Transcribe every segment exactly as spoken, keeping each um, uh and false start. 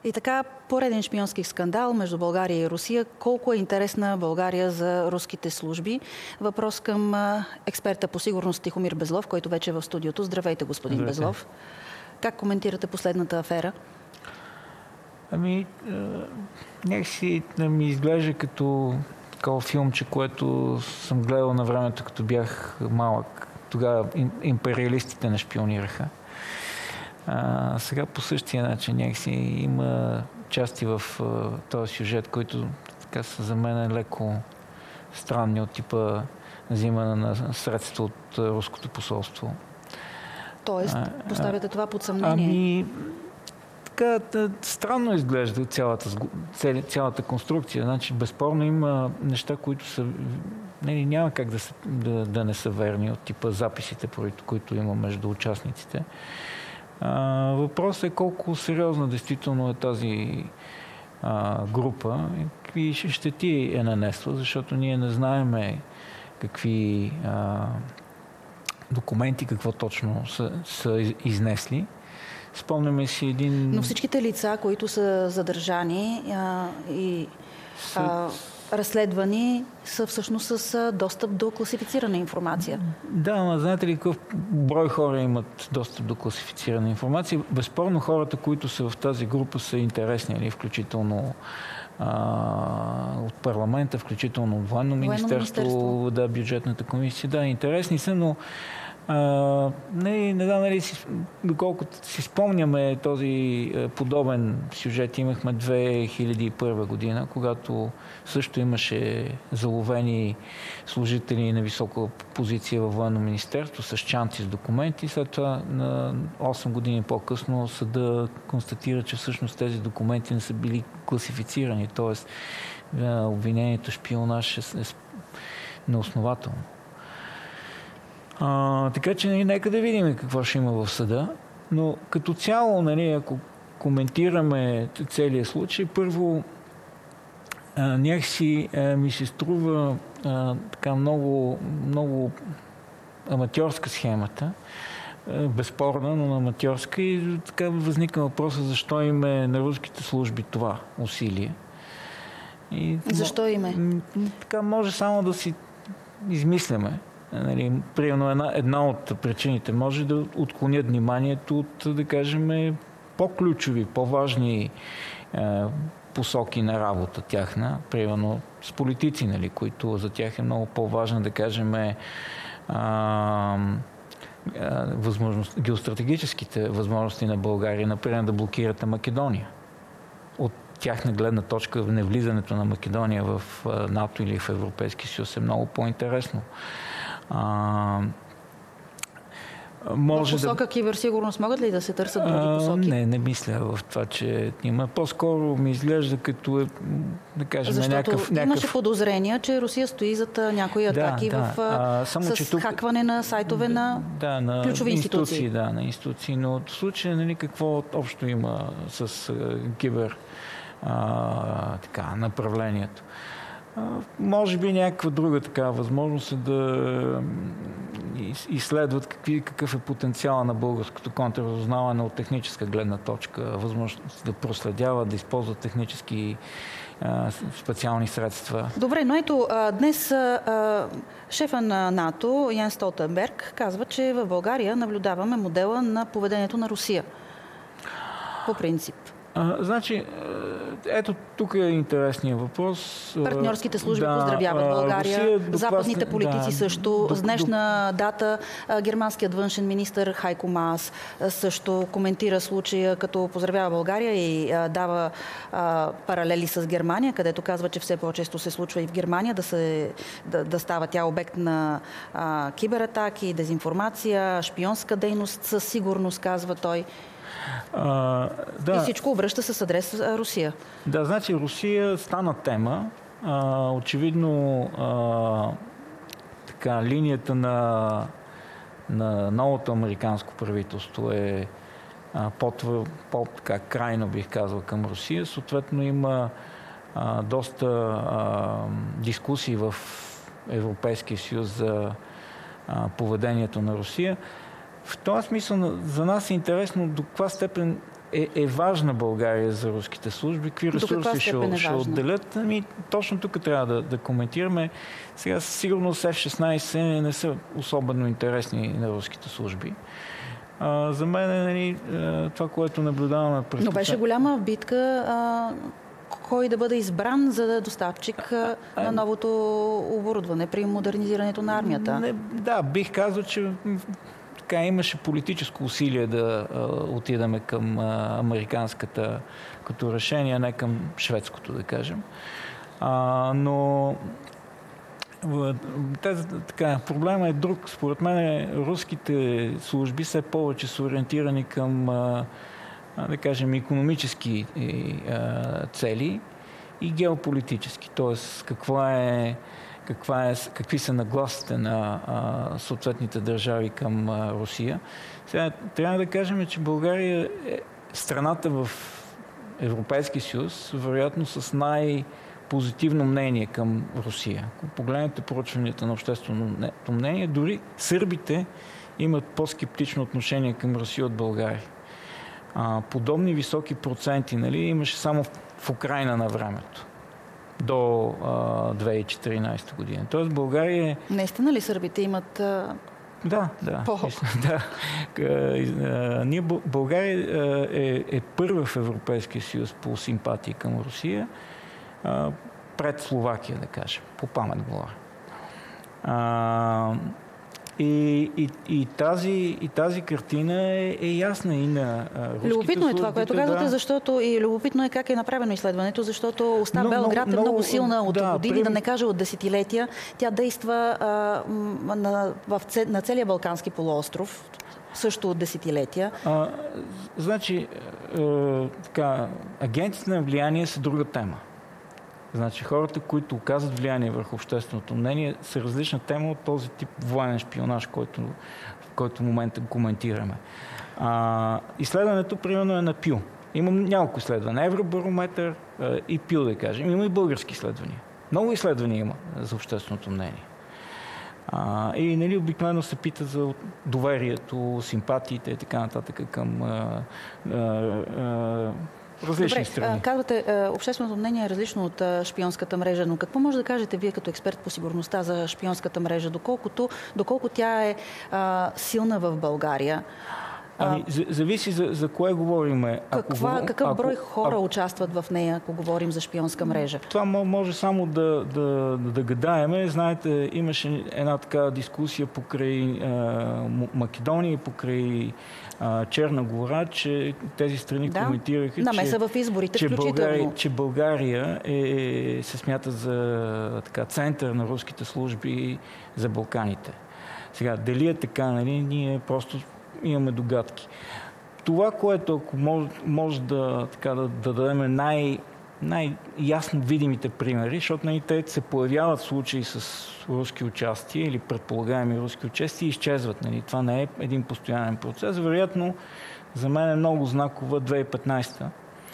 И така, пореден шпионски скандал между България и Русия. Колко е интересна България за руските служби? Въпрос към експерта по сигурност Тихомир Безлов, който вече е в студиото. Здравейте, господин Здравейте. Безлов. Как коментирате последната афера? Ами, някакси ми изглежда като такова филмче, което съм гледал на времето, като бях малък. Тогава империалистите не шпионираха. А, сега по същия начин някакси има части в а, този сюжет, които така са за мен леко странни, от типа взимане на средства от а, руското посолство. Тоест, а, поставяте това под съмнение? Ами, така странно изглежда цялата, цялата конструкция. Значи, безспорно има неща, които са... Не, няма как да, са, да, да не са верни, от типа записите, които има между участниците. А, въпросът е колко сериозна действително е тази а, група и какви щети е нанесла, защото ние не знаем какви а, документи, какво точно са, са изнесли. Спомняме си един... Но всичките лица, които са задържани а, и а, разследвани, са всъщност с достъп до класифицирана информация. Да, но знаете ли какъв брой хора имат достъп до класифицирана информация? Безспорно хората, които са в тази група, са интересни, нали? Включително а, от парламента, включително от Военно министерство, да, бюджетната комисия. Да, интересни са, но Uh, не, не знам, нали, си, доколкото си спомняме този uh, подобен сюжет, имахме две хиляди и първа година, когато също имаше заловени служители на висока позиция във Военно министерство с чанти с документи. След това на осем години по-късно съда констатира, че всъщност тези документи не са били класифицирани, т.е. Uh, обвинението шпионаж е, е неоснователно. А, така че нали, нека да видим какво ще има в съда. Но като цяло, нали, ако коментираме целият случай, първо а, някакси а, ми се струва а, така много, много аматьорска схемата. А, безспорна, но аматьорска. И така възникна въпроса защо им е на руските служби това усилие. И, защо им е? Така може само да си измисляме. Нали, примерно една, една от причините може да отклонят вниманието от, да кажем, по-ключови, по-важни е, посоки на работа тяхна, примерно с политици, нали, които за тях е много по-важно, да кажем, е, а, а, възможност, геостратегическите възможности на България, например да блокирате Македония. От тяхна гледна точка невлизането на Македония в НАТО или в Европейския съюз е много по-интересно. А, може в посока да... киберсигурност могат ли да се търсят други посоки? А, не, не мисля в това, че има. По-скоро ми изглежда като е, да кажем, защото някакъв... имаше някакъв... подозрения, че Русия стои зад някои атаки да, да. в, а, само, с тук... хакване на сайтове на, да, на ключови институции. институции. Да, на институции. Но в случая, нали, какво общо има с а, кибер а, така, направлението? Може би някаква друга такава възможност е да изследват какви, какъв е потенциала на българското контрразузнаване от техническа гледна точка, възможност да проследяват, да използват технически а, специални средства. Добре, но ето днес а, шефа на НАТО Ян Столтенберг казва, че в България наблюдаваме модела на поведението на Русия. По принцип. А, значи, ето тук е интересният въпрос. Партньорските служби да, поздравяват България, Русия, западните политици да, също. С днешна дата германският външен министър Хайко Маас също коментира случая, като поздравява България и а, дава а, паралели с Германия, където казва, че все по-често се случва и в Германия да, се, да, да става тя обект на а, кибератаки, дезинформация, шпионска дейност, със сигурност, казва той. А, да. И всичко обръща с адрес Русия. Да, значи Русия стана тема. А, очевидно а, така, линията на, на новото американско правителство е по-крайно, бих казал, към Русия. Съответно има а, доста а, дискусии в Европейския съюз за а, поведението на Русия. В този смисъл за нас е интересно до каква степен е, е важна България за руските служби? Какви ресурси ще, ще отделят? Ами, точно тук трябва да, да коментираме. Сега сигурно Еф шестнайсет не са особено интересни на руските служби. А, за мен е нали, това, което наблюдаваме през... Но беше голяма битка а, кой да бъде избран за доставчик а, на новото оборудване при модернизирането на армията. Не, да, бих казал, че така имаше политическо усилие да а, отидаме към а, американската като решение, а не към шведското, да кажем. А, но Тези, така, проблема е друг. Според мен руските служби все повече са ориентирани към а, да кажем, икономически а, цели и геополитически. Тоест, каква е, каква е, какви са нагласите на а, съответните държави към а, Русия. Сега трябва да кажем, че България е страната в Европейския съюз, вероятно с най- позитивно мнение към Русия. Ако погледнете проучванията на общественото мнение, дори сърбите имат по-скептично отношение към Русия от България. А, подобни високи проценти нали, имаше само в Украйна на времето. До а, две хиляди и четиринайсета година. Тоест България е... Наистина ли сърбите имат... А... Да, да. По... да. Ние, България е, е първа в Европейския съюз по симпатии към Русия. Пред Словакия, да кажем. По памет говоря. А, и, и, и, тази, и тази картина е, е ясна и на руските. Любопитно е това, което казвате, да. Защото и любопитно е как е направено изследването, защото оста но, Белград но, е много силна от да, години, при... да не кажа от десетилетия. Тя действа а, на, в, на целия Балкански полуостров. Също от десетилетия. А, значи, е, така, агентите на влияние са друга тема. Значи хората, които оказват влияние върху общественото мнение, са различна тема от този тип военен шпионаж, който, който в момента коментираме. А, изследването, примерно, е на Пю. Имам няколко изследвания. Евробарометър а, и Пю, да кажем. Има и български изследвания. Много изследвания има за общественото мнение. А, и нали, обикновено се пита за доверието, симпатиите и така нататък към а, а, а, различни Добре, страни. Казвате, общественото мнение е различно от шпионската мрежа, но какво може да кажете вие като експерт по сигурността за шпионската мрежа, доколкото, доколко тя е а, силна в България? Ами, зависи за, за кое говорим. Каква, ако, какъв ако, брой хора ако, участват в нея, ако говорим за шпионска мрежа? Това може само да, да, да гадаеме. Знаете, имаше една така дискусия покрай а, Македония и покрай а, Черна гора, че тези страни да, коментираха, намеса че, в изборите, че, включително. България, че България е, се смята за така, център на руските служби за Балканите. Сега, дали е така, нали, ние просто имаме догадки. Това, което ако може, може да, така, да, да дадем най, най-ясно видимите примери, защото нали, те се появяват случаи с руски участия или предполагаеми руски участия и изчезват. Нали. Това не е един постоянен процес. Вероятно, за мен е много знакова две хиляди и петнайсета.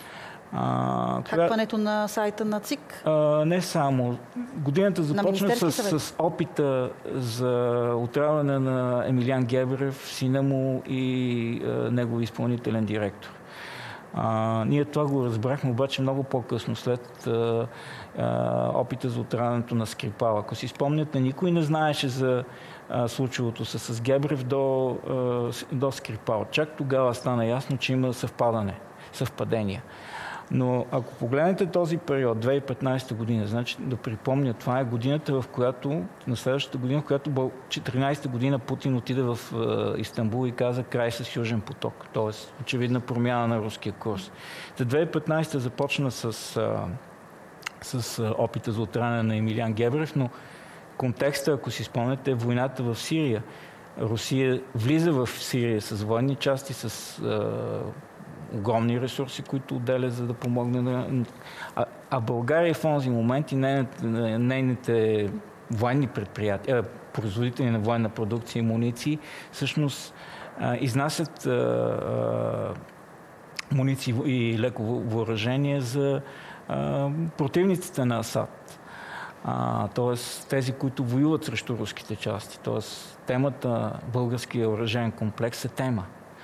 А, Хакването кога... на сайта на ЦИК? А, не само. Годината започна с, с опита за отравяне на Емилиан Гебрев, сина му и а, негови изпълнителен директор. А, ние това го разбрахме обаче много по-късно, след а, а, опита за отравянето на Скрипал. Ако си спомняте, никой не знаеше за а, случилото се с Гебрев до, а, до Скрипал. Чак тогава стана ясно, че има съвпадане, съвпадения. Но ако погледнете този период, две хиляди и петнайсета година, значи да припомня, това е годината, в която, на следващата година, в която две хиляди и четиринайсета година Путин отиде в е, Истанбул и каза край с Южен поток. Тоест, очевидна промяна на руския курс. За две хиляди и петнайсета започна с, а, с а, опита за отравяне на Емилиан Гебрев, но контекста, ако си спомняте, е войната в Сирия. Русия влиза в Сирия с военни части, с а, огромни ресурси, които отделя, за да помогне на... А, а България в този момент и нейните, нейните военни предприятия, производители на военна продукция и муниции, всъщност а, изнасят а, а, муниции и леко въоръжение за а, противниците на Асад. Т.е. тези, които воюват срещу руските части. Т.е. темата българския оръжейен комплекс е тема.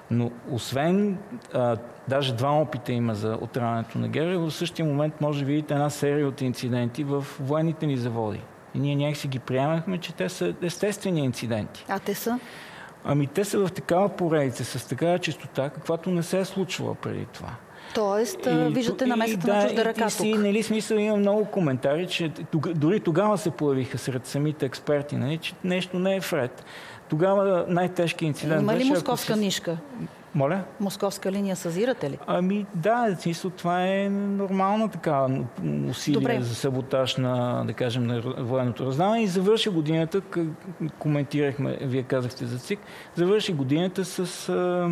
Но освен, а, даже два опита има за отравянето на ГР, в същия момент може да видите една серия от инциденти в военните ни заводи. И ние някакси ги приемахме, че те са естествени инциденти. А те са? Ами те са в такава поредица, с такава чистота, каквато не се е случвала преди това. Тоест, и, виждате намесата на чужда ръка тук. И, нали, смисъл, има много коментари, че дори тогава се появиха сред самите експерти, нали, че нещо не е вред. Тогава най-тежкият инцидент Има ли беше, московска се... нишка? Моля? Московска линия съзирате ли? Ами да, смисъл, това е нормална такава усилие Добре. за саботаж на, да кажем, на военното разузнаване. И завърши годината, коментирахме, вие казахте за ЦИК, завърши годината с а,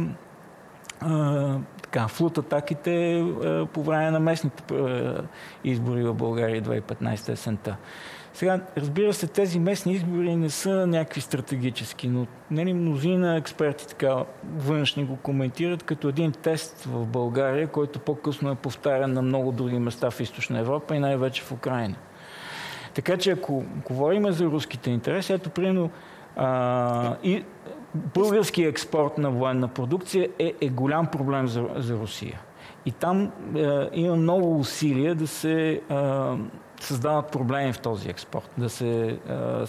а, така, флут атаките а, по време на местните а, избори в България две хиляди и петнадесета есента. Сега, разбира се, тези местни избори не са някакви стратегически, но нали, мнозина експерти така външни го коментират като един тест в България, който по-късно е повтарян на много други места в Източна Европа и най-вече в Украйна. Така че, ако говорим за руските интереси, ето, примерно, а, и българския експорт на военна продукция е, е голям проблем за, за Русия. И там е, има много усилия да се е, създават проблеми в този експорт, да се е,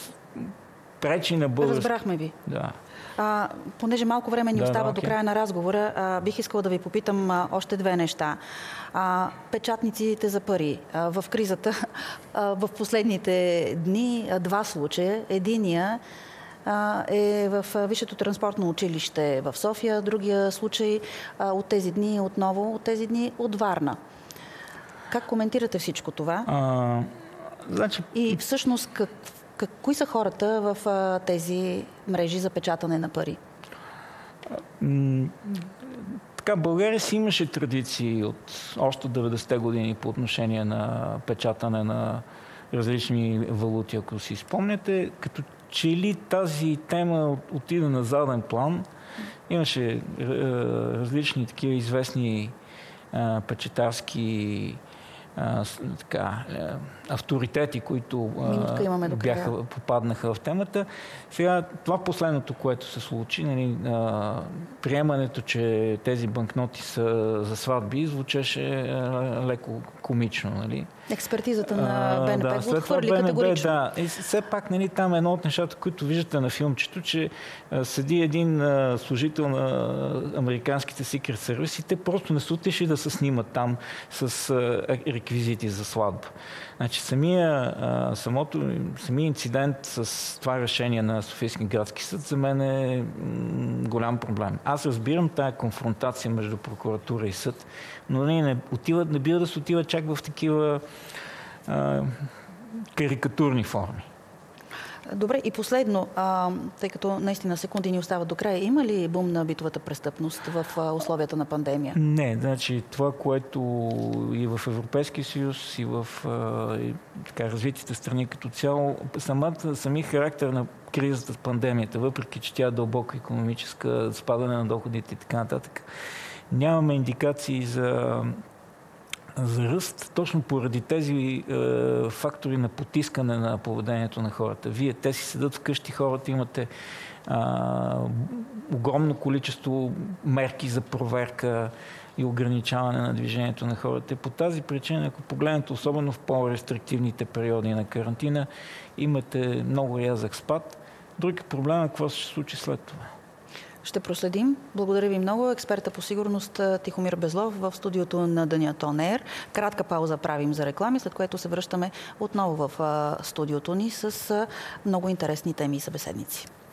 пречи на български... Разбрахме ви. Да. А, понеже малко време ни да, остава да, до края на разговора, а, бих искала да ви попитам а, още две неща. А, печатниците за пари. А, в кризата, а, в последните дни, а, два случая. Единия а, е в Висшето транспортно училище в София, другия случай а, от тези дни, отново от тези дни от Варна. Как коментирате всичко това? А, значи... И всъщност как, как, кои са хората в а, тези мрежи за печатане на пари? М- така, България си имаше традиции от още деветдесетте години по отношение на печатане на различни валути, ако си спомняте. Като че ли тази тема отида на заден план, имаше е, различни такива известни е, печатарски А, така, авторитети, които а, бяха, попаднаха в темата. Сега, това последното, което се случи, нали, а, приемането, че тези банкноти са за сватби, звучеше а, леко комично. Нали. Експертизата на Б Н П да, го отхвърли категорично. Да. И все пак, нали, там е едно от нещата, които виждате на филмчето, че а, седи един а, служител на американските Secret Service и те просто не са отишли да се снимат там с а, реквизити за сватба. Значи, самия, а, самото, самия инцидент с това решение на Софийски градски съд за мен е м, голям проблем. Аз разбирам тая конфронтация между прокуратура и съд, но не, не, отива, не бива да се отива чак в такива а, карикатурни форми. Добре, и последно, а, тъй като наистина секунди ни остават до края, има ли бум на битовата престъпност в а, условията на пандемия? Не, значи това, което и в Европейския съюз, и в а, и, така, развитите страни като цяло, самата, сами характер на кризата с пандемията, въпреки че тя е дълбока икономическа, спадане на доходите и така нататък, нямаме индикации за за ръст, точно поради тези е, фактори на потискане на поведението на хората. Вие, те си седат вкъщи, хората имате е, огромно количество мерки за проверка и ограничаване на движението на хората. По тази причина, ако погледнете, особено в по-рестриктивните периоди на карантина, имате много рязък спад. Друг проблем е какво ще се случи след това. Ще проследим. Благодаря ви много. Експерта по сигурност Тихомир Безлов в студиото на Деня Он Еър. Кратка пауза правим за реклами, след което се връщаме отново в студиото ни с много интересни теми и събеседници.